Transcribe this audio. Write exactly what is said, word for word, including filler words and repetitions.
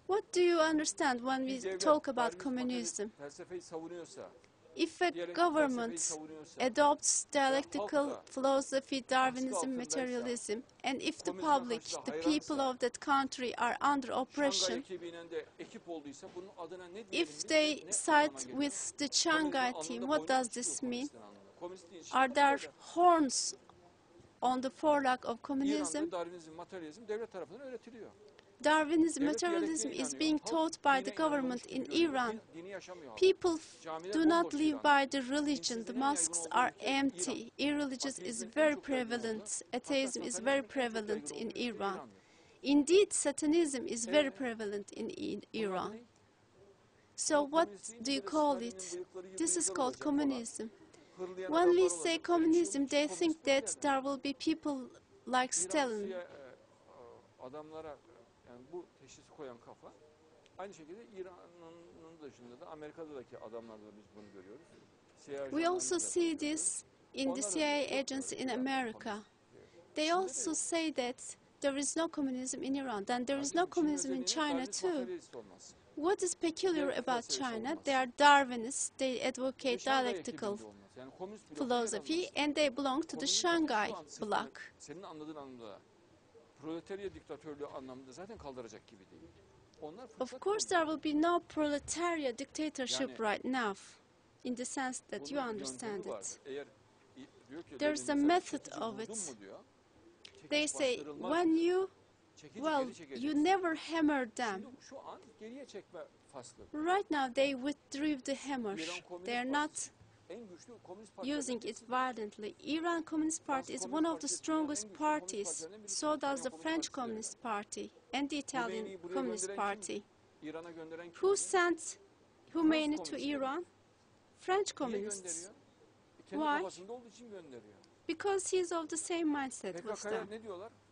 What do you understand when we talk about communism? If a government adopts dialectical philosophy, Darwinism, materialism, and if the public, the people of that country are under oppression, if they side with the Shanghai team, what does this mean? Are there horns on the forelock of communism? Darwinism, materialism is being taught by the government in Iran. People do not live by the religion. The mosques are empty. Irreligious is very prevalent. Atheism is very prevalent in Iran. Indeed, Satanism is very prevalent in, in Iran. So what do you call it? This is called communism. When we say communism, they think that there will be people like Stalin. Yani bu teşhisi koyan kafa aynı şekilde İran'ın dışında da Amerika'daki adamlarda da biz bunu görüyoruz. We also see this in the C I A agency in America. They also say that there is no communism in Iran, then there is no communism in China too. What is peculiar about China? They are Darwinists, they advocate dialectical philosophy, and they belong to the Shanghai bloc. Senin anladığın anlamda proletarya diktatörlüğü anlamında zaten kaldıracak gibi değil. Onlar Of course there will be no proletariat dictatorship right now, in the sense that you understand it. There's a method of it. They say, when you, well, you never hammer them. Right now they withdrew the hammer. They are not using it violently. Iran Communist Party is one of the strongest parties. So does the French Communist Party and the Italian Communist Party. Who sent Khomeini to Iran? French communists. Why? Because he's of the same mindset with them.